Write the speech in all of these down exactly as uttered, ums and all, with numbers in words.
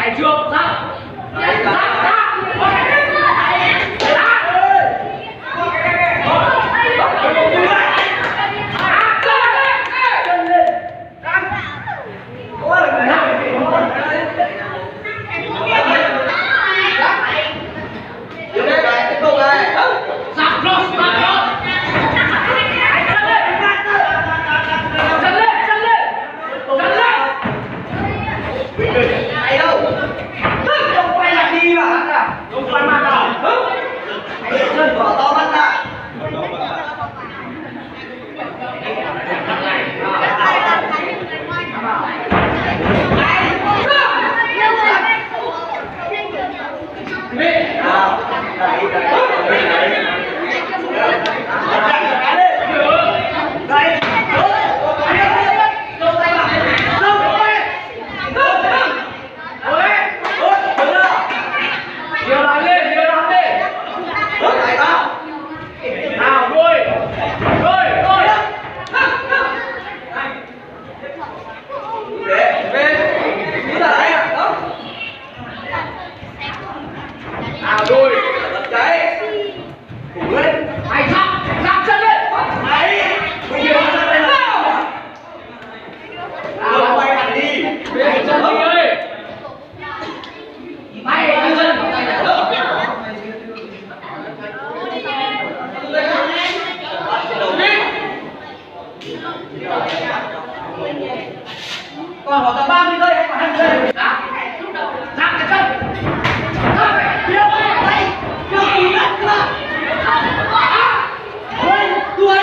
Chạy chưa? Ra! Ra! Ra! Còn khoảng tầm ba mươi giây hay khoảng hai mươi giây. Dạ. Dạ cái chân. Dạ. Điêu ơi. Đây. Chưa kịp đất cơ. Ôi, đuổi.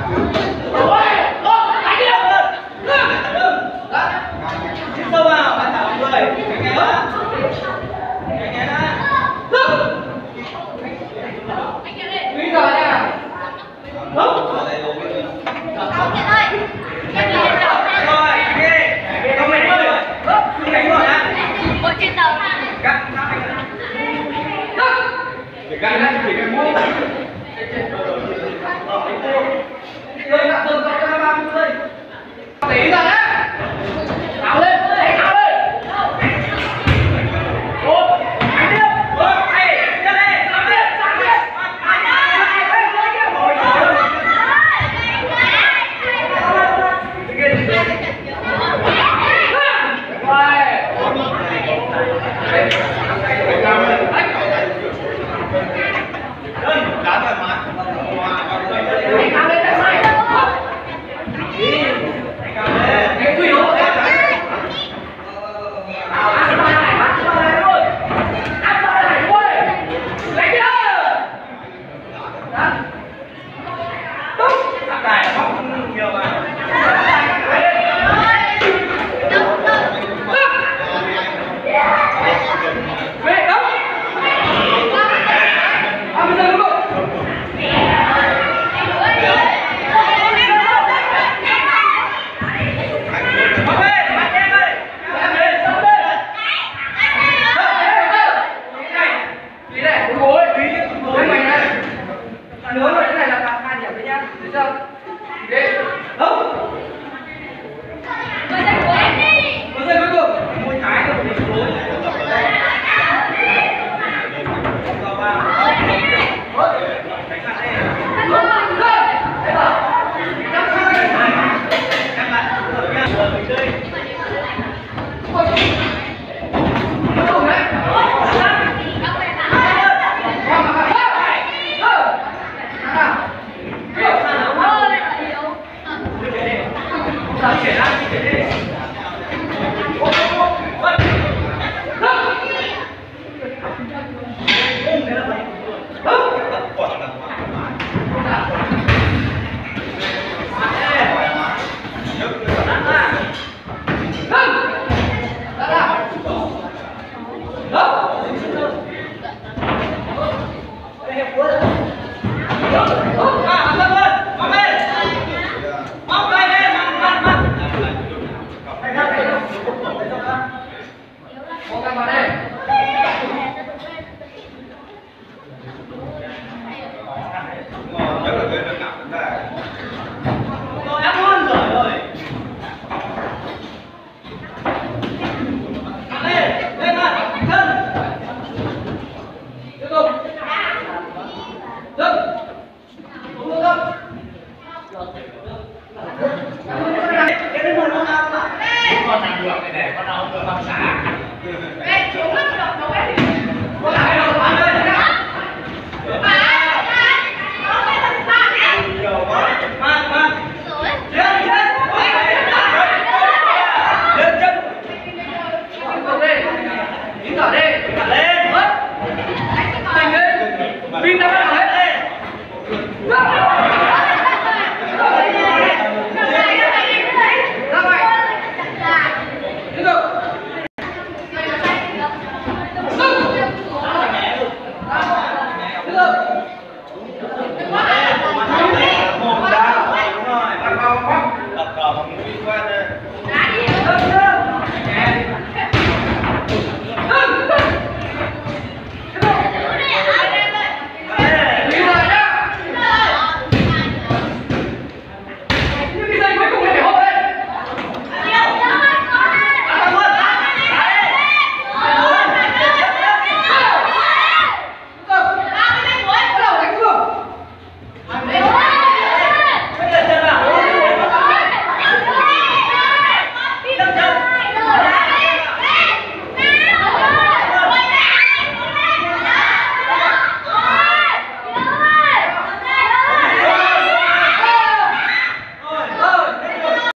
Sâu vào. Bây giờ nha. Cái này chỉ cần mua. Rồi đặt dừng cho nó ba mươi giây. Tí ra đấy. Tháo lên, đánh tháo lên. Một, hai tiếp. Rồi, hey, tiếp đi, Sang tiếp, sang tiếp. Đá thoải mái. Đánh tháo lên, đánh sai. Cái quỷ hộ đấy. Áo ăn vào này, ăn vào này luôn. Ăn vào này luôn. Lấy cái đó. Đó. Đúng. Thằng này bóng nhiều mà. Về đâu? À bây giờ đúng không? Bóng lên, bắt em ơi. Em lên, xong lên. Tí này, đúng gối. Đấy mày này. Nhớ rồi, cái này là phạt hai điểm đấy nhá. Được chưa? Đi. Đâu? Có giây cuối cùng. Môi trái rồi thì xuống. Vào vào. Đánh mặt đi. Đấy bảo. Chắc sao đây? Em lại thở nha. Vừa mình chơi. Ôi, cuối cùng đấy. Chuyển ra, chuyển đi. Con làm được để con nào không được làm xả.